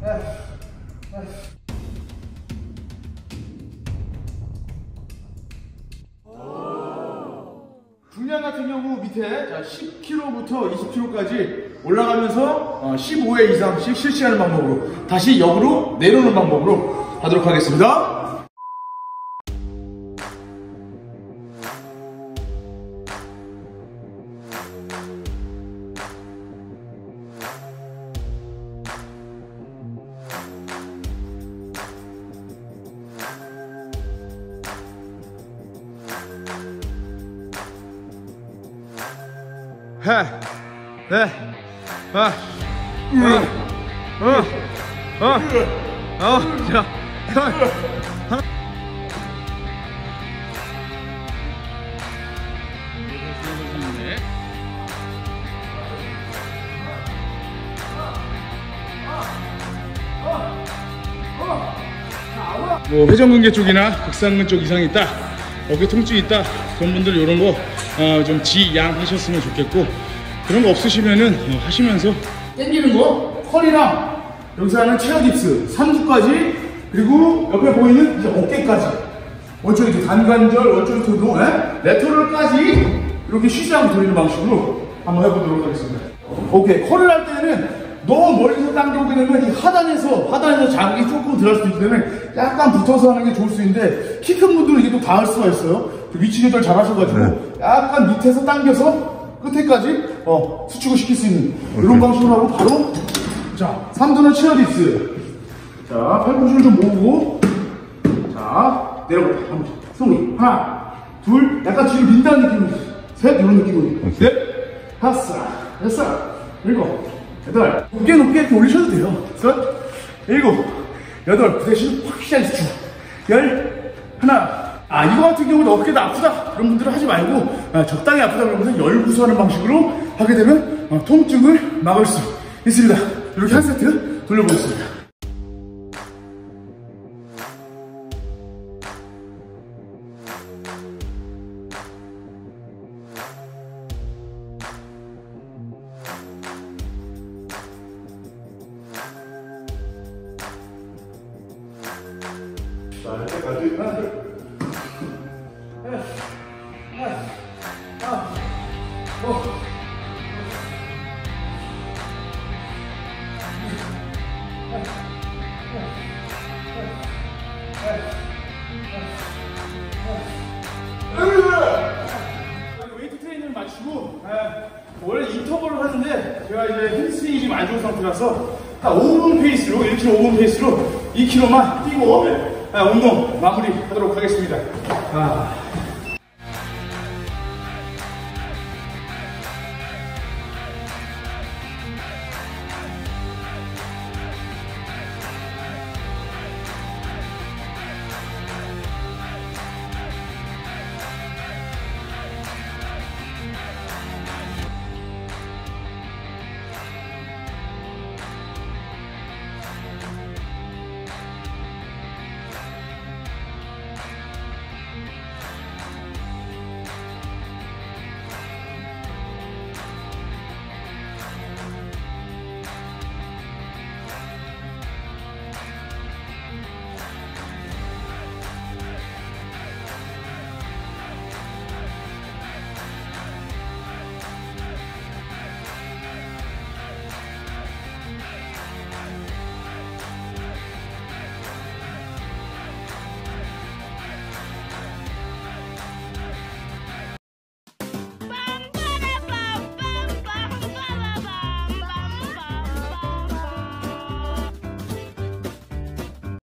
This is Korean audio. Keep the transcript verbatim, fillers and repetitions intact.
중량 같은 경우 밑에 자, 십 킬로그램부터 이십 킬로그램까지 올라가면서 어, 십오 회 이상씩 실시하는 방법으로 다시 역으로 내려오는 방법으로 하도록 하겠습니다. 해, 네, 아, 어, 어, 어, 어, 자, 하나. 뭐 회전근개 쪽이나 극상근 쪽 이상이 있다, 어깨 통증이 있다, 그런 분들 이런 거 어, 좀 지양하셨으면 좋겠고, 그런 거 없으시면은 어, 하시면서 당기는 거, 컬이랑 여기서 하는 체어 딥스 삼 주까지, 그리고 옆에 보이는 이제 어깨까지 원쪽 이렇게 단관절, 원쪽 도도, 레터럴까지 이렇게 쉬지 않고 돌리는 방식으로 한번 해보도록 하겠습니다. 오케이. 컬을 할 때는 너무 멀리서 당겨오게 되면 이 하단에서 하단에서 자극이 조금 들어갈 수 있기 때문에 약간 붙어서 하는 게 좋을 수 있는데, 키 큰 분들은 이게 또 닿을 수가 있어요. 위치 조절 잘 하셔가지고 네. 약간 밑에서 당겨서 끝에까지 어, 수축을 시킬 수 있는 오케이. 이런 방식으로 하고 바로 자 삼 두는 체어 딥스. 자 팔꿈치를 좀 모으고 자 내려보자. 한번 손이 하나 둘 약간 뒤로 민다는 느낌으로 셋 이런 느낌으로 넷 다섯 여섯 일곱 여덟 높게 높게 이렇게 올리셔도 돼요. 여섯 일곱 여덟 그 대신 확실하게 수축 열 하나. 아, 이거 같은 경우는 어깨가 아프다 그런 분들은 하지 말고 아, 적당히 아프다 그런 분들은 열구수하는 방식으로 하게 되면 어, 통증을 막을 수 있습니다. 이렇게 한 세트 돌려보겠습니다. 자, 이때까지 하나 둘 웨이트 트레이닝을 마치고 원래 인터벌을 하는데 제가 이제 햄스트링이 좀 안 좋은 상태라서 한 오 분 페이스로 일 킬로미터 오 분 페이스로 이 킬로미터만 뛰고 운동 마무리 하도록 하겠습니다. 아.